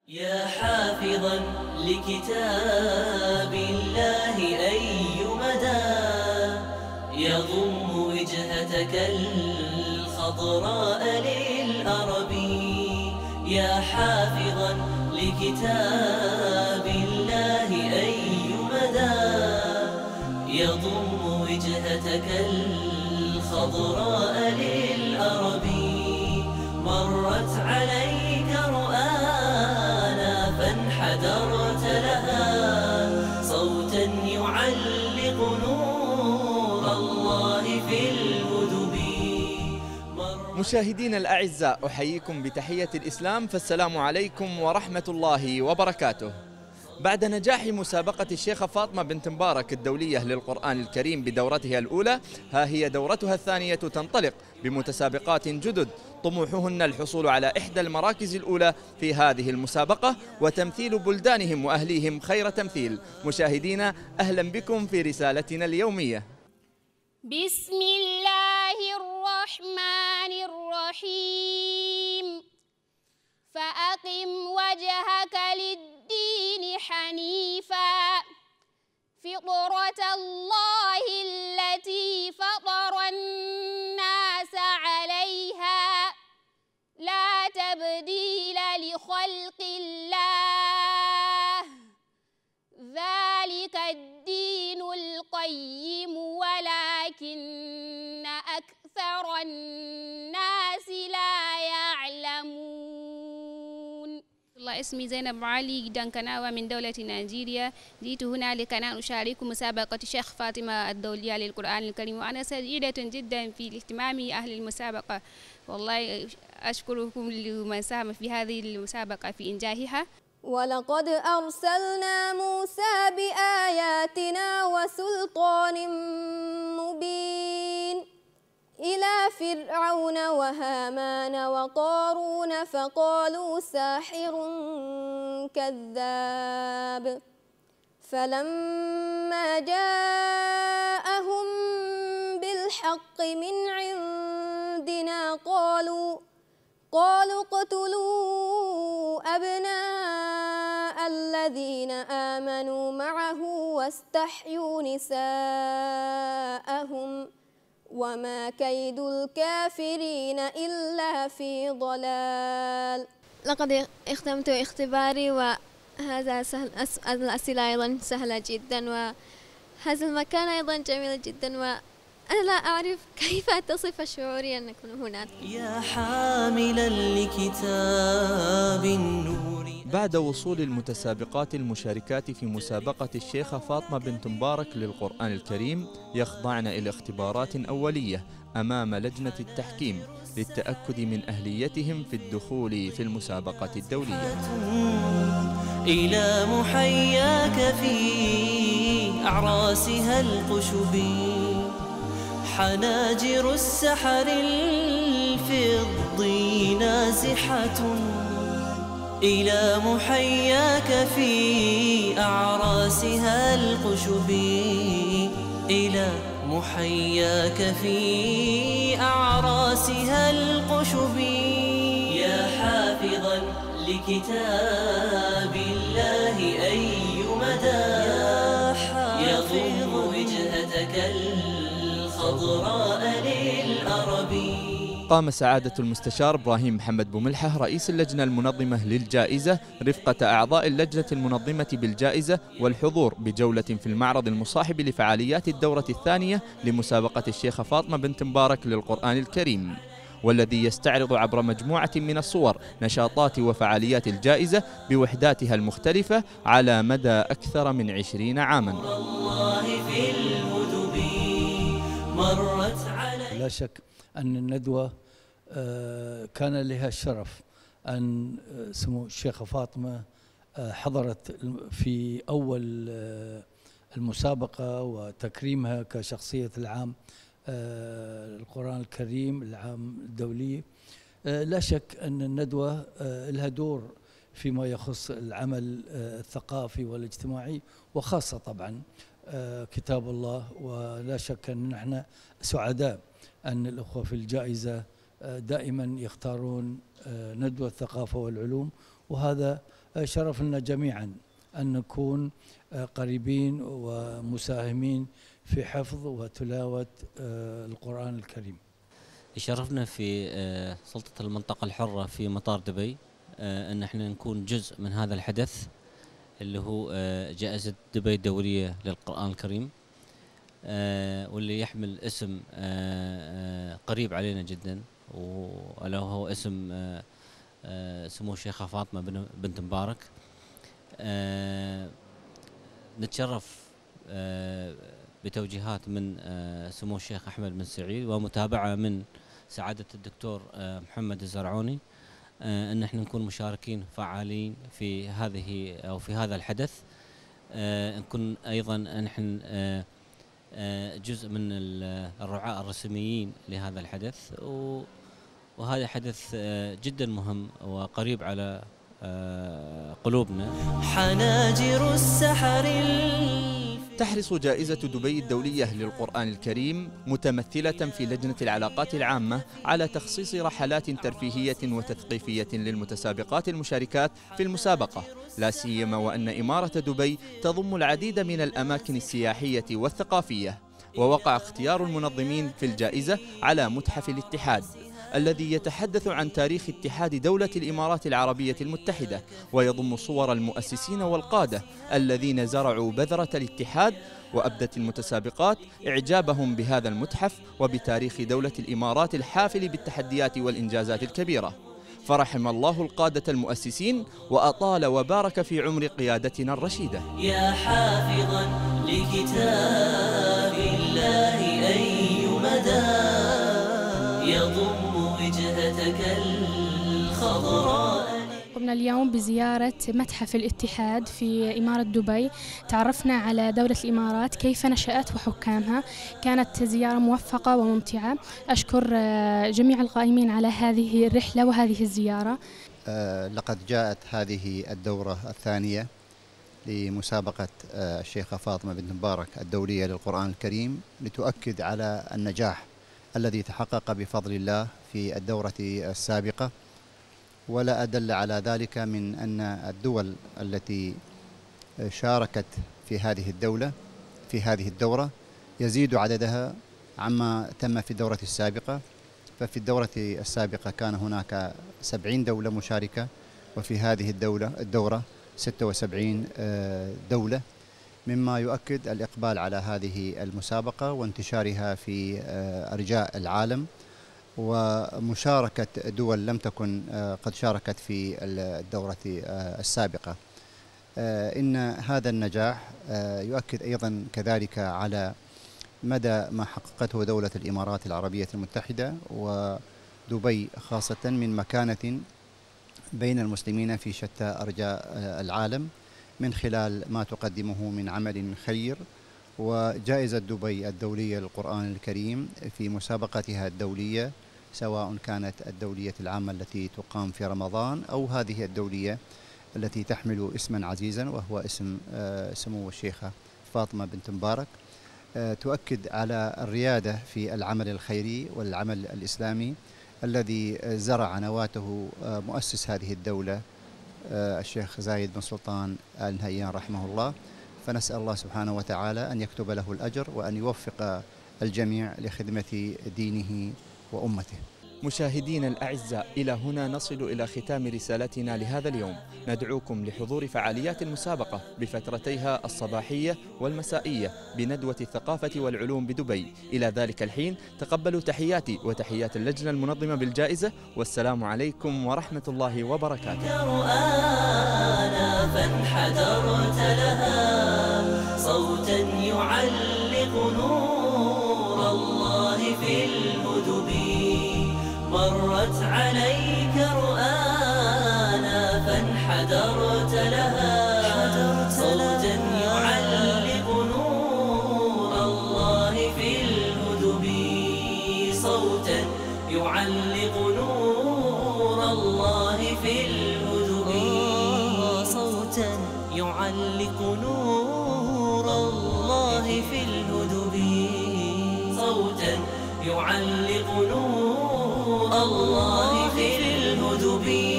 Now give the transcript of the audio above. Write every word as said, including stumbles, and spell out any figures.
يا حافظا لكتاب الله أي مدى يضم وجهتك الخضراء للأرب. يا حافظا لكتاب الله أي مدى يضم وجهتك الخضراء للأرب. مرت عليك رؤانا فانحدرت لها صوتا يعلق نور الله في الهدب. مشاهدينا الأعزاء، أحييكم بتحية الإسلام، فالسلام عليكم ورحمة الله وبركاته. بعد نجاح مسابقة الشيخة فاطمة بنت مبارك الدولية للقرآن الكريم بدورتها الأولى، ها هي دورتها الثانية تنطلق بمتسابقات جدد طموحهن الحصول على إحدى المراكز الأولى في هذه المسابقة وتمثيل بلدانهم وأهليهم خير تمثيل. مشاهدينا، أهلا بكم في رسالتنا اليومية. بسم الله الرحمن الرحيم. فأقم وجهك للدين حنيفا فطرة الله التي فطر الناس عليها لا تبديل لخلق الله ذلك الدين القيم ولكن أكثر الناس لا يعلمون. الله اسمي زينب علي دانكناوى من دولة نيجيريا. جئت هنا لكي أشارك مسابقة الشيخ فاطمة الدولية للقرآن الكريم، وأنا سعيدة جدا في اهتمام أهل المسابقة. والله أشكركم لمن ساهم في هذه المسابقة في إنجاحها. ولقد أرسلنا موسى بآياتنا وسلطان مبين إلى فرعون وهامان وقارون فقالوا ساحر كذاب. فلما جاءهم بالحق من عندنا قالوا قالوا اقتلوا أبناء الذين آمنوا معه واستحيوا نساءهم وما كيد الكافرين إلا في ضلال. لقد اختمت اختباري وهذا سهل، الأسئلة أيضا سهلة جدا، وهذا المكان أيضا جميل جدا، و أنا لا أعرف كيف تصف شعوري أن أكون هناك. يا حاملا لكتاب النور. بعد وصول المتسابقات المشاركات في مسابقة الشيخة فاطمة بنت مبارك للقرآن الكريم يخضعن إلى اختبارات أولية أمام لجنة التحكيم للتأكد من أهليتهم في الدخول في المسابقة الدولية. إلى محياك في أعراسها القشب حناجر السحر الفضي نازحة. إلى محياك في أعراسها القشب إلى محياك في أعراسها القشب. يا حافظا لكتاب الله أي مدى يضم وجهتك الخضراء للأرب. قام سعادة المستشار إبراهيم محمد بوملحة رئيس اللجنة المنظمة للجائزة رفقة أعضاء اللجنة المنظمة بالجائزة والحضور بجولة في المعرض المصاحب لفعاليات الدورة الثانية لمسابقة الشيخة فاطمة بنت مبارك للقرآن الكريم، والذي يستعرض عبر مجموعة من الصور نشاطات وفعاليات الجائزة بوحداتها المختلفة على مدى أكثر من عشرين عاما. لا شك أن الندوة كان لها الشرف أن سمو الشيخة فاطمة حضرت في أول المسابقة وتكريمها كشخصية العام القرآن الكريم العام الدولي. لا شك أن الندوة لها دور فيما يخص العمل الثقافي والاجتماعي، وخاصة طبعا كتاب الله. ولا شك أن نحن سعداء أن الأخوة في الجائزة دائما يختارون ندوة الثقافة والعلوم، وهذا شرف لنا جميعا أن نكون قريبين ومساهمين في حفظ وتلاوة القرآن الكريم. يشرفنا في سلطة المنطقة الحرة في مطار دبي أن احنا نكون جزء من هذا الحدث اللي هو جائزة دبي الدولية للقرآن الكريم، واللي يحمل اسم قريب علينا جدا، وألا هو اسم سمو الشيخة فاطمة بنت مبارك. نتشرف بتوجيهات من سمو الشيخ أحمد بن سعيد ومتابعة من سعادة الدكتور محمد الزرعوني أن احنا نكون مشاركين فعالين في هذه أو في هذا الحدث. نكون أيضا نحن جزء من الرعاة الرسميين لهذا الحدث، وهذا حدث جدا مهم وقريب على قلوبنا. حناجر السحر. تحرص جائزة دبي الدولية للقرآن الكريم متمثلة في لجنة العلاقات العامة على تخصيص رحلات ترفيهية وتثقيفية للمتسابقات المشاركات في المسابقة، لا سيما وأن إمارة دبي تضم العديد من الأماكن السياحية والثقافية. ووقع اختيار المنظمين في الجائزة على متحف الاتحاد الذي يتحدث عن تاريخ اتحاد دولة الإمارات العربية المتحدة، ويضم صور المؤسسين والقادة الذين زرعوا بذرة الاتحاد. وأبدت المتسابقات إعجابهم بهذا المتحف وبتاريخ دولة الإمارات الحافل بالتحديات والإنجازات الكبيرة. فرحم الله القادة المؤسسين وأطال وبارك في عمر قيادتنا الرشيدة. يا حافظا لكتاب الله أي مدى يضم وجهتك الخضراء. قمنا اليوم بزيارة متحف الاتحاد في إمارة دبي، تعرفنا على دولة الإمارات كيف نشأت وحكامها. كانت زيارة موفقة وممتعة. أشكر جميع القائمين على هذه الرحلة وهذه الزيارة. لقد جاءت هذه الدورة الثانية لمسابقة الشيخة فاطمة بنت مبارك الدولية للقرآن الكريم لتؤكد على النجاح الذي تحقق بفضل الله في الدورة السابقة، ولا أدل على ذلك من أن الدول التي شاركت في هذه الدولة في هذه الدورة يزيد عددها عما تم في الدورة السابقة. ففي الدورة السابقة كان هناك سبعين دولة مشاركة، وفي هذه الدولة الدورة ستة وسبعين دولة، مما يؤكد الإقبال على هذه المسابقة وانتشارها في أرجاء العالم، ومشاركة دول لم تكن قد شاركت في الدورة السابقة. إن هذا النجاح يؤكد أيضا كذلك على مدى ما حققته دولة الإمارات العربية المتحدة ودبي خاصة من مكانة بين المسلمين في شتى أرجاء العالم من خلال ما تقدمه من عمل خير. وجائزة دبي الدولية للقرآن الكريم في مسابقتها الدولية، سواء كانت الدولية العامة التي تقام في رمضان أو هذه الدولية التي تحمل اسما عزيزا وهو اسم سمو الشيخة فاطمة بنت مبارك، تؤكد على الريادة في العمل الخيري والعمل الإسلامي الذي زرع نواته مؤسس هذه الدولة الشيخ زايد بن سلطان آل نهيان رحمه الله. فنسأل الله سبحانه وتعالى أن يكتب له الأجر وأن يوفق الجميع لخدمة دينه وأمته. مشاهدينا الأعزاء، إلى هنا نصل إلى ختام رسالتنا لهذا اليوم. ندعوكم لحضور فعاليات المسابقة بفترتيها الصباحية والمسائية بندوة الثقافة والعلوم بدبي. إلى ذلك الحين تقبلوا تحياتي وتحيات اللجنة المنظمة بالجائزة، والسلام عليكم ورحمة الله وبركاته. رؤانا فانحدرت لها صوتا يعلق نور الله في الهدب. مرت عليك رؤانا فانحدرت لها صوتا يعلق نور الله في الهدب. صوتا يعلق نور الله في الهدب. صوتا يعلق نور الله في الهدب. صوتا يعلق نور الله في الهدب.